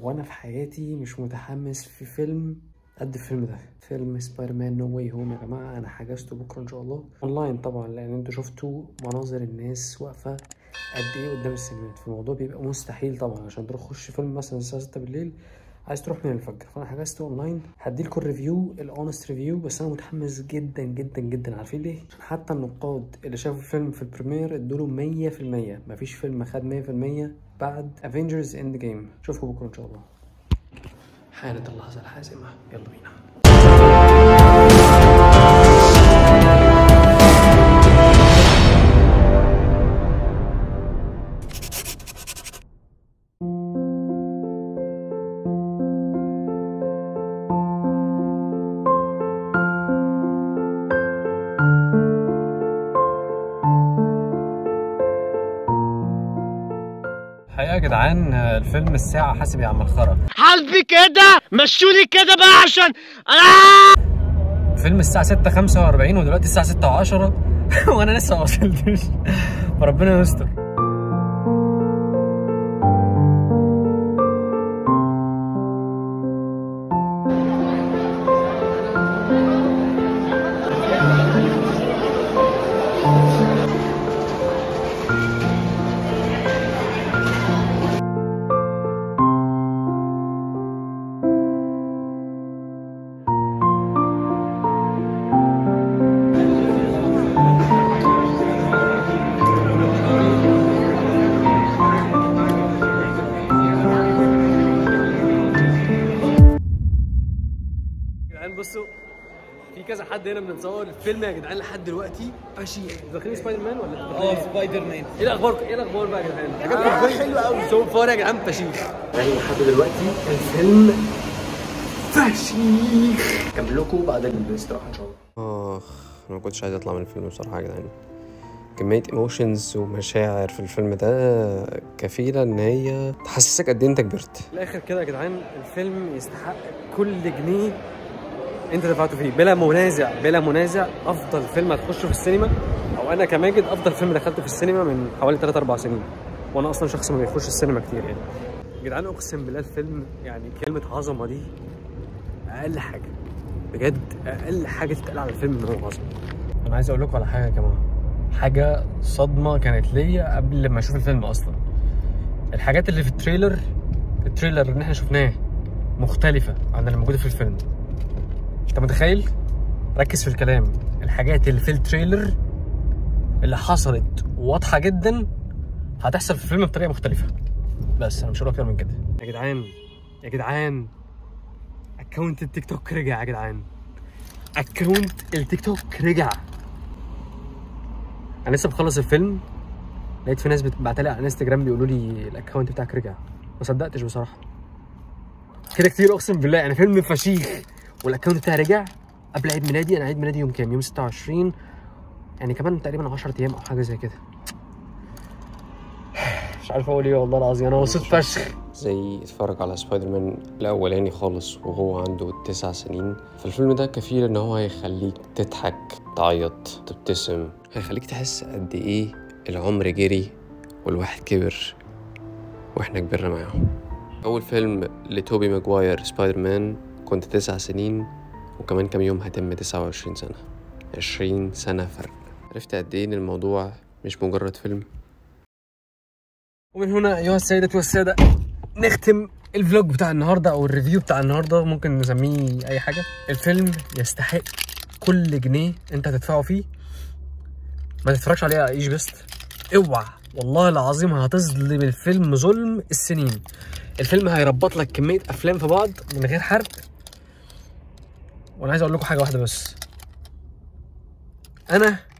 وانا في حياتي مش متحمس في فيلم قد الفيلم ده. فيلم سبايدر مان نو واي هوم يا جماعه، انا حجزته بكره ان شاء الله اونلاين طبعا، لان انتوا شفتوا مناظر الناس واقفه قد ايه قدام السينمات. فالموضوع بيبقى مستحيل طبعا عشان تروح تخش فيلم مثلا الساعه 6 بالليل، عايز تروح من الفجر. فانا حجزته اونلاين، هديلكوا الريفيو الاونست ريفيو. بس انا متحمس جدا جدا جدا. عارفين ليه؟ عشان حتى النقاد اللي شافوا الفيلم في البريمير ادوله 100%. مفيش فيلم خد 100% بعد افنجرز اند جيم. اشوفكم بكره ان شاء الله. حانت اللحظه الحاسمه، يلا بينا. الحقيقة يا جدعان الفيلم الساعة حاسب يا عم الخرا. حسبي كده، مشوني كده بقى عشان فيلم الساعة 6:45 ودلوقتي الساعة 6:10 وانا لسه ما وصلتش. فربنا يستر. بصوا في كذا حد هنا بنتصور الفيلم يا جدعان لحد دلوقتي فشيخ. داخلين سبايدر مان ولا سبايدر مان. ايه الاخبار؟ ايه الاخبار بقى يا جدعان؟ حلو قوي. سو فار يا جدعان فشيخ. يعني لحد دلوقتي الفيلم فشيخ. اكمل لكم بعد الاستراحه ان شاء الله. انا ما كنتش عايز اطلع من الفيلم بصراحه يا جدعان. كميه ايموشنز ومشاعر في الفيلم ده كفيله ان هي تحسسك قد ايه انت كبرت. في الاخر كده يا جدعان الفيلم يستحق كل جنيه انت دفعته فيه بلا منازع. بلا منازع افضل فيلم هتخشه في السينما، او انا كماجد افضل فيلم دخلته في السينما من حوالي 3-4 سنين، وانا اصلا شخص ما بيخش السينما كتير يعني. يا جدعان اقسم بالله الفيلم يعني كلمه عظمه دي اقل حاجه، بجد اقل حاجه تتقال على الفيلم ان هو عظمه. انا عايز اقول لكم على حاجه يا جماعه، حاجه صدمه كانت ليا قبل ما اشوف الفيلم اصلا. الحاجات اللي في التريلر اللي احنا شفناه مختلفه عن اللي موجوده في الفيلم. انت متخيل؟ ركز في الكلام. الحاجات اللي في التريلر اللي حصلت واضحه جدا هتحصل في الفيلم بطريقه مختلفه. بس انا مش هقول اكتر من كده. يا جدعان اكونت التيك توك رجع يا جدعان. اكونت التيك توك رجع. انا لسه بخلص الفيلم لقيت في ناس بعتلي على انستجرام بيقولوا لي الاكونت بتاعك رجع. ما صدقتش بصراحه. كده كتير اقسم بالله. يعني فيلم فشيخ والاكونت بتاعي رجع قبل عيد ميلادي. انا عيد ميلادي يوم كام؟ يوم 26، يعني كمان تقريبا 10 ايام او حاجه زي كده. مش عارف اقول ايه والله العظيم. انا مبسوط فشخ. زي اتفرج على سبايدر مان الاولاني خالص وهو عنده 9 سنين. فالفيلم ده كفيل ان هو هيخليك تضحك، تعيط، تبتسم، هيخليك تحس قد ايه العمر جري والواحد كبر واحنا كبرنا معاهم. اول فيلم لتوبي ماجواير سبايدر مان كنت 9 سنين، وكمان كام يوم هتم 29 سنة. 20 سنة فرق. عرفت قد ايه ان الموضوع مش مجرد فيلم. ومن هنا ايها السيدات والسادة نختم الفلوج بتاع النهارده او الريفيو بتاع النهارده، ممكن نسميه اي حاجه. الفيلم يستحق كل جنيه انت هتدفعه فيه. ما تتفرجش عليه على ايش بيست، اوعى والله العظيم هتظلم الفيلم ظلم السنين. الفيلم هيربط لك كميه افلام في بعض من غير حرق. وانا عايز اقول لكم حاجه واحده بس، انا